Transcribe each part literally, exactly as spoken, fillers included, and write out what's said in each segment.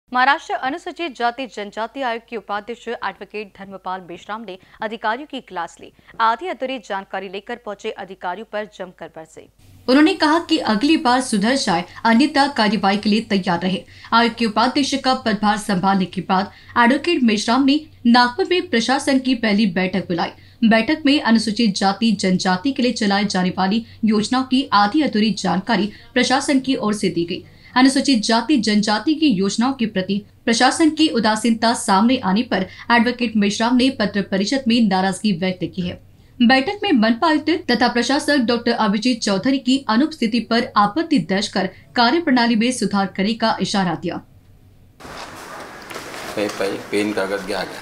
महाराष्ट्र अनुसूचित जाति जनजाति आयोग के उपाध्यक्ष एडवोकेट धर्मपाल मेश्राम ने अधिकारियों की क्लास ली। आधी अधूरी जानकारी लेकर पहुंचे अधिकारियों पर जमकर बरसे। उन्होंने कहा कि अगली बार सुधर जाए, अन्यथा कार्यवाही के लिए तैयार रहे। आयोग के उपाध्यक्ष का पदभार संभालने के बाद एडवोकेट मेश्राम ने नागपुर में प्रशासन की पहली बैठक बुलाई। बैठक में अनुसूचित जाति जनजाति के लिए चलाई जाने वाली योजनाओं की आधी अधूरी जानकारी प्रशासन की ओर से दी गई। अनुसूचित जाति जनजाति की योजनाओं के प्रति प्रशासन की उदासीनता सामने आने पर एडवोकेट मेश्राम ने पत्र परिषद में नाराजगी व्यक्त की है। बैठक में मनपा आयुक्त तथा प्रशासक डॉक्टर अभिजीत चौधरी की अनुपस्थिति पर आपत्ति दर्ज कर कार्यप्रणाली में सुधार करने का इशारा दिया। पेन कागद घ्या गया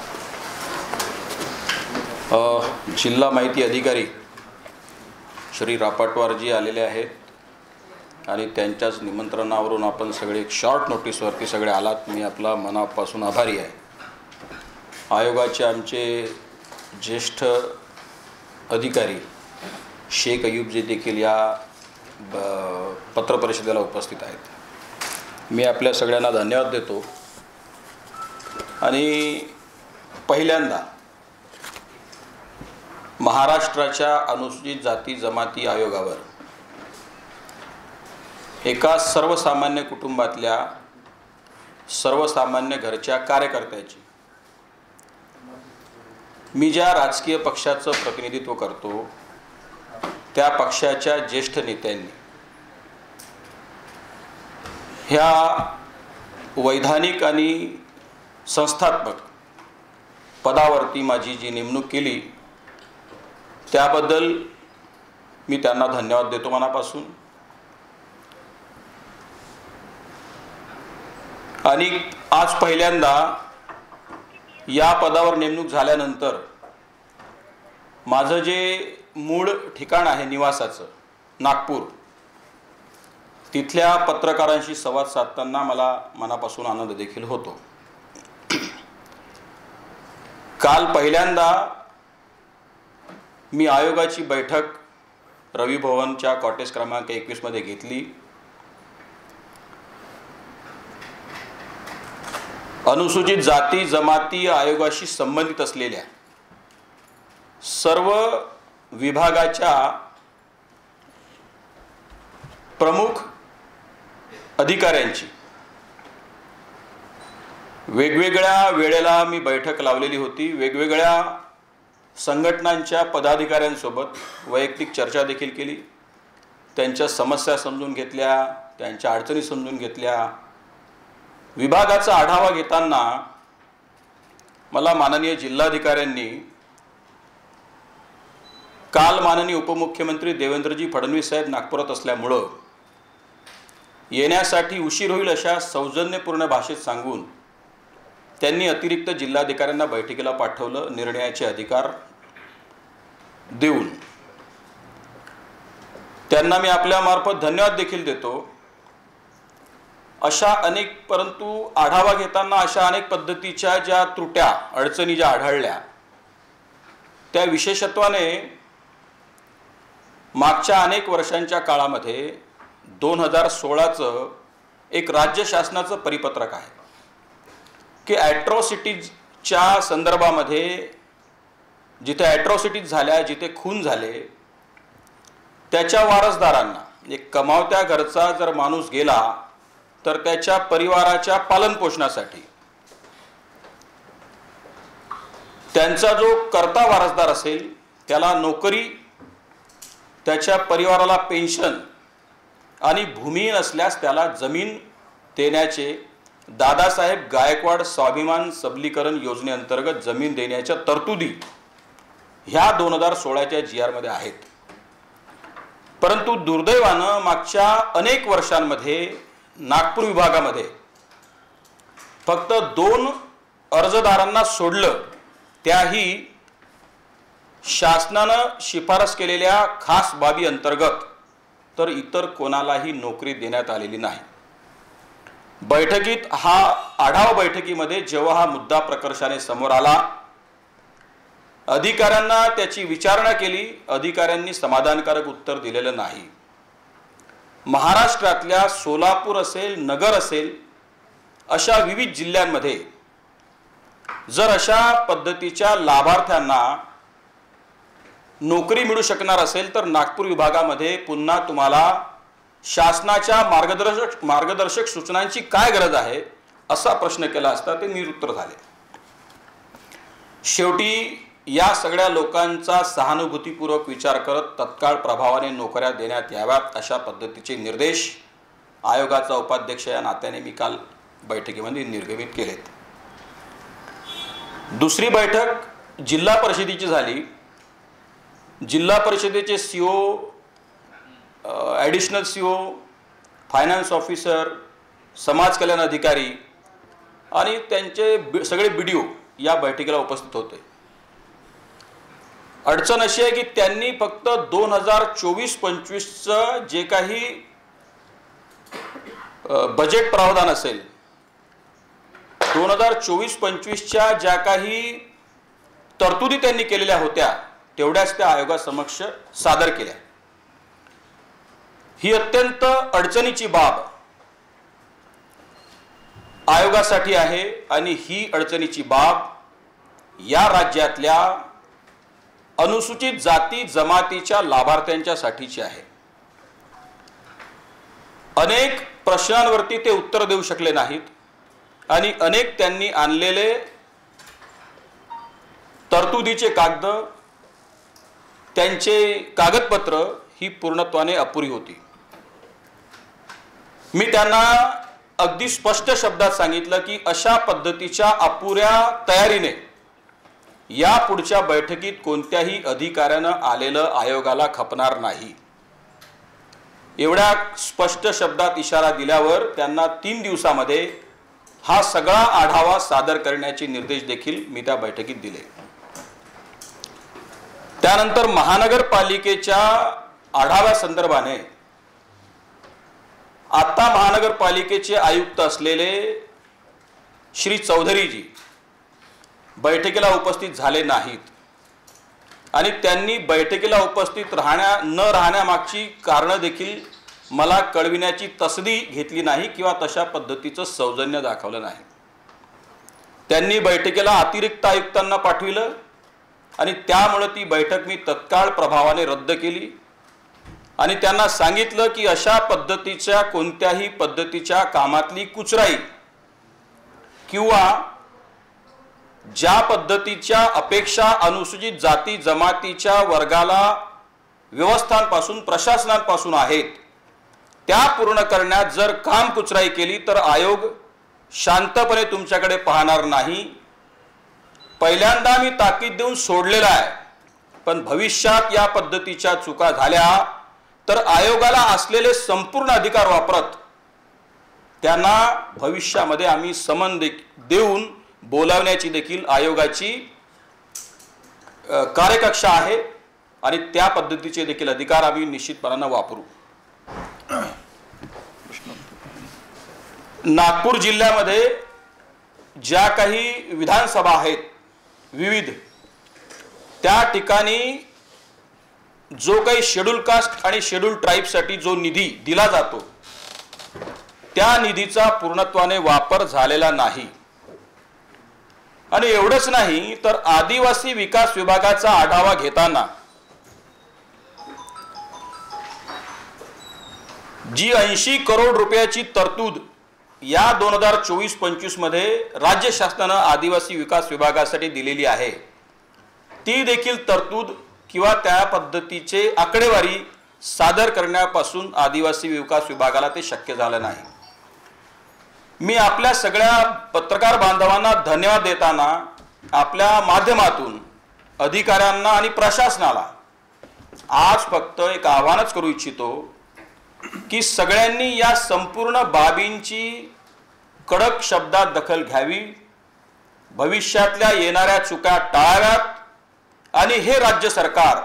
जिल्हा माहिती अधिकारी श्री रापाटवार जी आलेले आहेत आणि त्यांच्याच निमंत्रणावरून आपण सगळे एक शॉर्ट नोटीसवरती सगळे आलात। मी आपला मनापासून आभारी आहे। आयोगाचे आमचे ज्येष्ठ अधिकारी शेख अयूब जी देखील या पत्रपरिषदेला उपस्थित आहेत। मी आपल्या सगळ्यांना धन्यवाद देतो आणि पहिल्यांदा महाराष्ट्राच्या अनुसूचित जाती जमाती आयोगावर एका सर्वसामान्य कुटुंबातल्या सर्वसामान्य घरच्या कार्यकर्त्याची, मी ज्या राजकीय पक्षाचं प्रतिनिधित्व करतो त्या पक्षाच्या ज्येष्ठ नेत्यांनी ह्या वैधानिक आणि संस्थात्मक पदावरती माझी जी नेमणूक केली त्याबद्दल मी त्यांना धन्यवाद देतो मनापासून। आणि आज पहिल्यांदा या पदावर नेमणूक झाल्यानंतर माझं जे मूळ ठिकाण आहे निवासाचं नागपूर, तिथल्या पत्रकारांशी संवाद साधताना मला मनापासून आनंद देखील होतो। काल पहिल्यांदा मी आयोगाची बैठक रवी भवनच्या कॉटेज क्रमांक एकवीस मध्ये घेतली। अनुसूचित जाती जमाती आयोगाशी संबंधित असलेल्या सर्व विभागाच्या प्रमुख अधिकाऱ्यांची वेगवेगळ्या वेळेला मी बैठक लावलेली होती। वेगवेगळ्या संघटनांच्या पदाधिकाऱ्यांसोबत वैयक्तिक चर्चा देखील केली, त्यांच्या समस्या समजून घेतल्या, त्यांच्या अडचणी समजून घेतल्या। विभागाचा आढावा घेताना मला माननीय जिल्हाधिकाऱ्यांनी काल माननीय उपमुख्यमंत्री देवेंद्रजी फडणवीस साहेब नागपुरात असल्यामुळे येण्यासाठी उशीर होईल अशा सौजन्यपूर्ण भाषेत सांगून त्यांनी अतिरिक्त जिल्हाधिकाऱ्यांना बैठकीला पाठवलं, निर्णयाचे अधिकार देऊन। त्यांना मी आपल्या मार्फत धन्यवाद देखील देतो। अशा अनेक परंतु आढावा घेताना अशा अनेक पद्धतीच्या ज्या त्रुट्या अडचणी ज्या आढळल्या त्या विशेषत्वाने मागच्या अनेक वर्षांच्या काळामध्ये दोन हजार सोळा चं एक राज्य शासनाचं परिपत्रक आहे की ॲट्रॉसिटीजच्या संदर्भामध्ये जिथे ॲट्रॉसिटीज झाल्या, जिथे खून झाले, त्याच्या वारसदारांना एक कमावत्या घरचा जर माणूस गेला तर त्याच्या परिवाराच्या पालनपोषणासाठी त्यांचा जो कर्ता वारसदार असेल त्याला नोकरी, त्याच्या परिवाराला पेन्शन आणि भूमिहीन असल्यास त्याला जमीन देण्याचे दादासाहेब गायकवाड स्वाभिमान सबलीकरण योजनेअंतर्गत जमीन देण्याच्या तरतुदी ह्या दोन हजार सोळाच्या जी आर मध्ये आहेत। परंतु दुर्दैवानं मागच्या अनेक वर्षांमध्ये नागपूर विभागामध्ये फक्त दोन अर्जदारांना सोडलं, त्याही शासनानं शिफारस केलेल्या खास बाबी अंतर्गत, तर इतर कोणालाही नोकरी देण्यात आलेली नाही। बैठकीत हा आढावा बैठकीमध्ये जेव्हा हा मुद्दा प्रकर्षाने समोर आला, अधिकाऱ्यांना त्याची विचारणा केली, अधिकाऱ्यांनी समाधानकारक उत्तर दिलेलं नाही। महाराष्ट्रातल्या सोलापूर असेल, नगर असेल अशा विविध जिल्ह्यांमध्ये जर अशा पद्धतीच्या लाभार्थ्यांना नोकरी मिळू शकणार असेल तर नागपूर विभागामध्ये पुन्हा तुम्हाला शासनाच्या मार्गदर्शक मार्गदर्शक सूचनांची काय गरज आहे असा प्रश्न केला असता ते निरुत्तर झाले। शेवटी या सगळ्या लोकांचा सहानुभूतीपूर्वक विचार करत तत्काळ प्रभावाने नोकऱ्या देण्यात याव्यात अशा पद्धतीचे निर्देश आयोगाचा उपाध्यक्ष या नात्याने मी काल बैठकीमध्ये निर्गमित केलेत। दुसरी बैठक जिल्हा परिषदेची झाली। जिल्हा परिषदेचे CO, additional CO, finance officer, समाज कल्याण अधिकारी आणि त्यांचे सगळे बीडीओ या बैठकीला उपस्थित होते। अडचण अशी आहे की त्यांनी फक्त दोन हजार चोवीस पंचवीसचं जे काही बजेट प्रावधान असेल, दोन हजार चोवीस पंचवीसच्या ज्या काही तरतुदी त्यांनी केलेल्या होत्या तेवढ्याच त्या आयोगासमक्ष सादर केल्या। ही अत्यंत अडचणीची बाब आयोगासाठी आहे आणि ही अडचणीची बाब या राज्यातल्या अनुसूचित जाती जमातीच्या लाभार्थ्यांच्यासाठीची आहे। अनेक प्रश्नांवरती ते उत्तर देऊ शकले नाहीत आणि अनेक त्यांनी आणलेले तरतुदीचे कागद, त्यांचे कागदपत्र ही पूर्णत्वाने अपुरी होती। मी त्यांना अगदी स्पष्ट शब्दात सांगितलं की अशा पद्धतीच्या अपुऱ्या तयारीने या पुढच्या बैठकीत कोणत्याही अधिकाऱ्यानं आलेलं आयोगाला खपणार नाही। एवढ्या स्पष्ट शब्दात इशारा दिल्यावर त्यांना तीन दिवसामध्ये हा सगळा आढावा सादर करण्याचे निर्देश देखील मी त्या बैठकीत दिले। त्यानंतर महानगरपालिकेच्या आढाव्यासंदर्भाने आता महानगरपालिकेचे आयुक्त असलेले श्री चौधरीजी बैठकीला उपस्थित झाले नाहीत आणि त्यांनी बैठकीला उपस्थित राहण्या न राहण्यामागची कारणं देखील मला कळविण्याची तसदी घेतली नाही किंवा तशा पद्धतीचं सौजन्य दाखवलं नाही। त्यांनी बैठकीला अतिरिक्त आयुक्तांना पाठविलं आणि त्यामुळे ती बैठक मी तत्काळ प्रभावाने रद्द केली आणि त्यांना सांगितलं की अशा पद्धतीच्या कोणत्याही पद्धतीच्या कामातली कुचराई किंवा ज्या पद्धतीच्या अपेक्षा अनुसूचित जाती जमातीच्या वर्गाला व्यवस्थांपासून प्रशासनापासून आहेत त्या पूर्ण करण्यात जर काम कुचराई केली तर आयोग शांतपणे तुमच्याकडे पाहणार नाही। पहिल्यांदा मी ताकीद देऊन सोडलेला आहे, पण भविष्यात या पद्धतीच्या चुका झाल्या तर आयोगाला असलेले संपूर्ण अधिकार वापरत त्यांना भविष्यामध्ये आम्ही समन देऊन बोलावण्याची देखील आयोगाची कार्यकक्षा आहे आणि त्या पद्धतीचे देखील अधिकार आम्ही निश्चितपणाने वापरू। नागपूर जिल्ह्यामध्ये ज्या काही विधानसभा आहेत विविध, त्या ठिकाणी जो काही शेड्यूल कास्ट आणि शेड्यूल ट्राईबसाठी जो निधी दिला जातो त्या निधीचा पूर्णत्वाने वापर झालेला नाही। आणि एवढंच नाही तर आदिवासी विकास विभागाचा आढावा घेताना जी ऐंशी करोड रुपयाची तरतूद या दोन हजार चोवीस पंचवीस मध्ये राज्य शासनाने आदिवासी विकास विभागासाठी दिलेली आहे ती देखील तरतूद किंवा त्या पद्धतीचे आकडेवारी सादर करण्यापासून आदिवासी विकास विभागाला ते शक्य झालं नाही। मी आपल्या सगळ्या पत्रकार बांधवांना धन्यवाद देताना आपल्या माध्यमातून अधिकाऱ्यांना आणि प्रशासनाला आज फक्त एक आव्हानच करू इच्छितो की सगळ्यांनी या संपूर्ण बाबींची कडक शब्दात दखल घ्यावी, भविष्यातल्या येणाऱ्या चुका टाळाव्यात आणि हे राज्य सरकार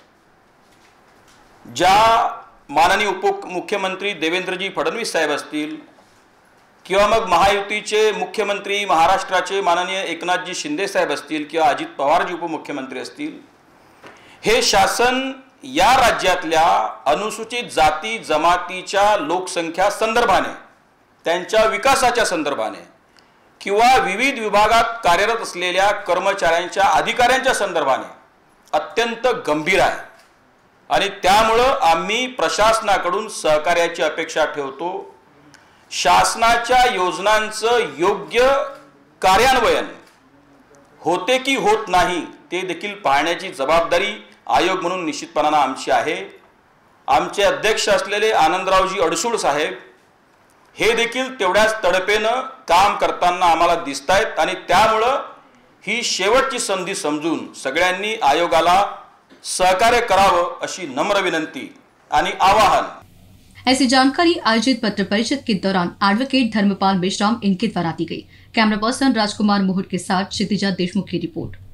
ज्या माननीय उपमुख्यमंत्री देवेंद्रजी फडणवीस साहेब असतील किंवा मग महायुतीचे मुख्यमंत्री महाराष्ट्राचे माननीय एकनाथजी शिंदे साहेब असतील किंवा अजित पवारजी उपमुख्यमंत्री असतील, हे शासन या राज्यातल्या अनुसूचित जाती जमातीच्या लोकसंख्या संदर्भाने त्यांच्या विकासाच्या संदर्भाने किंवा विविध विभागात कार्यरत असलेल्या कर्मचाऱ्यांच्या अधिकाऱ्यांच्या संदर्भाने अत्यंत गंभीर आहे आणि त्यामुळं आम्ही प्रशासनाकडून सहकार्याची अपेक्षा ठेवतो। शासनाच्या योजनांचं योग्य कार्यान्वयन होते की होत नाही ते देखील पाहण्याची जबाबदारी आयोग म्हणून निश्चितपणाने आमची आहे। आमचे अध्यक्ष असलेले आनंदरावजी अडसूळ साहेब हे देखील तेवढ्याच तडफेनं काम करताना आम्हाला दिसतायत आणि त्यामुळं ही शेवटची संधी समजून सगळ्यांनी आयोगाला सहकार्य करावं अशी नम्र विनंती आणि आवाहन। ऐसी जानकारी आयोजित पत्र परिषद के दौरान एडवोकेट धर्मपाल मेश्राम इनके द्वारा दी गई। कैमरा पर्सन राजकुमार मोहर के साथ क्षितिजा देशमुख की रिपोर्ट।